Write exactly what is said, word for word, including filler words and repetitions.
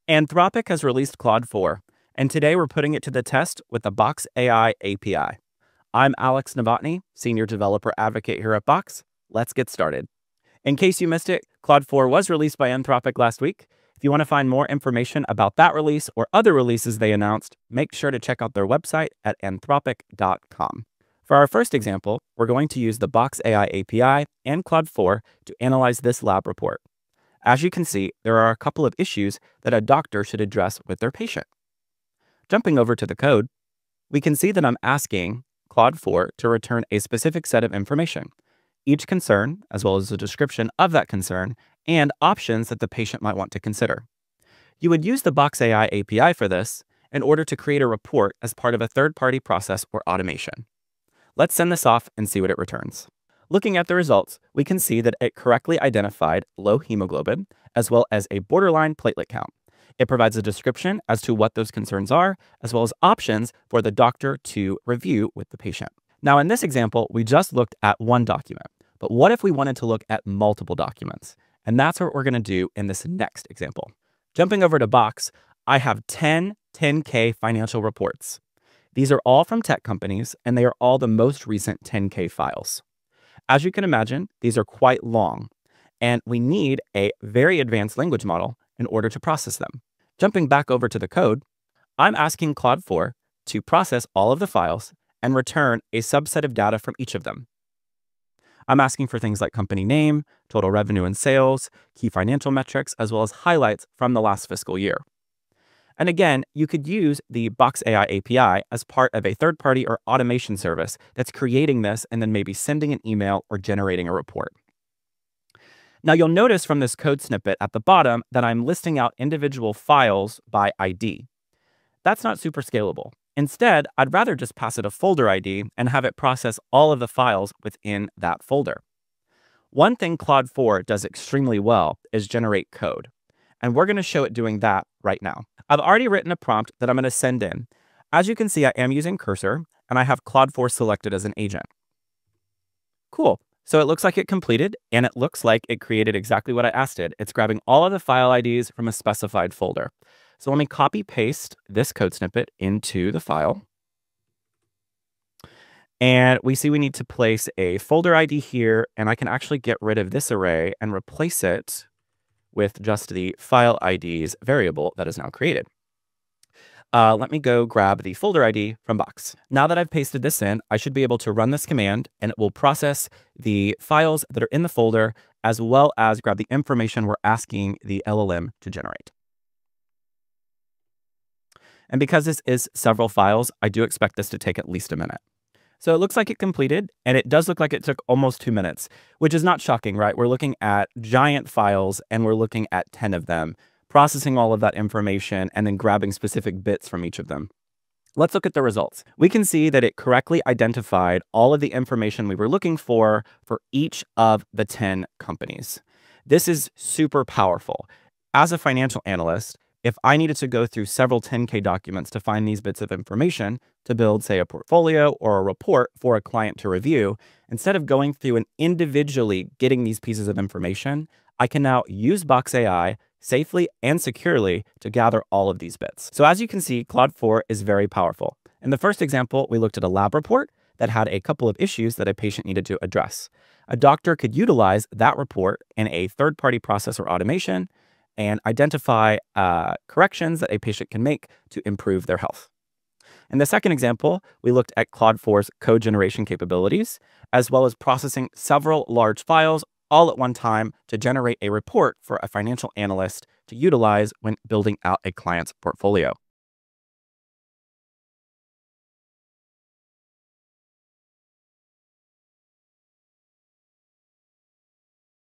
Anthropic has released Claude four, and today we're putting it to the test with the Box A I A P I. I'm Alex Novotny, Senior Developer Advocate here at Box. Let's get started. In case you missed it, Claude four was released by Anthropic last week. If you want to find more information about that release or other releases they announced, make sure to check out their website at anthropic dot com. For our first example, we're going to use the Box A I A P I and Claude four to analyze this lab report. As you can see, there are a couple of issues that a doctor should address with their patient. Jumping over to the code, we can see that I'm asking Claude four to return a specific set of information, each concern, as well as a description of that concern, and options that the patient might want to consider. You would use the Box A I A P I for this in order to create a report as part of a third-party process or automation. Let's send this off and see what it returns. Looking at the results, we can see that it correctly identified low hemoglobin, as well as a borderline platelet count. It provides a description as to what those concerns are, as well as options for the doctor to review with the patient. Now, in this example, we just looked at one document, but what if we wanted to look at multiple documents? And that's what we're going to do in this next example. Jumping over to Box, I have ten ten K financial reports. These are all from tech companies, and they are all the most recent ten K files. As you can imagine, these are quite long, and we need a very advanced language model in order to process them. Jumping back over to the code, I'm asking Claude four to process all of the files and return a subset of data from each of them. I'm asking for things like company name, total revenue and sales, key financial metrics, as well as highlights from the last fiscal year. And again, you could use the Box A I A P I as part of a third-party or automation service that's creating this and then maybe sending an email or generating a report. Now, you'll notice from this code snippet at the bottom that I'm listing out individual files by I D. That's not super scalable. Instead, I'd rather just pass it a folder I D and have it process all of the files within that folder. One thing Claude four does extremely well is generate code, and we're going to show it doing that right now. I've already written a prompt that I'm going to send in. As you can see, I am using Cursor, and I have Claude four selected as an agent. Cool. So it looks like it completed, and it looks like it created exactly what I asked it. It's grabbing all of the file I Ds from a specified folder. So let me copy paste this code snippet into the file. And we see we need to place a folder I D here, and I can actually get rid of this array and replace it with just the file I Ds variable that is now created. Uh, let me go grab the folder I D from Box. Now that I've pasted this in, I should be able to run this command, and it will process the files that are in the folder, as well as grab the information we're asking the L L M to generate. And because this is several files, I do expect this to take at least a minute. So it looks like it completed, and it does look like it took almost two minutes, which is not shocking, right? We're looking at giant files, and we're looking at ten of them, processing all of that information, and then grabbing specific bits from each of them. Let's look at the results. We can see that it correctly identified all of the information we were looking for for each of the ten companies. This is super powerful. As a financial analyst, if I needed to go through several ten K documents to find these bits of information to build, say, a portfolio or a report for a client to review, instead of going through and individually getting these pieces of information, I can now use Box A I safely and securely to gather all of these bits. So as you can see, Claude four is very powerful. In the first example, we looked at a lab report that had a couple of issues that a patient needed to address. A doctor could utilize that report in a third-party process or automation and identify uh, corrections that a patient can make to improve their health. In the second example, we looked at Claude four's code generation capabilities, as well as processing several large files all at one time to generate a report for a financial analyst to utilize when building out a client's portfolio.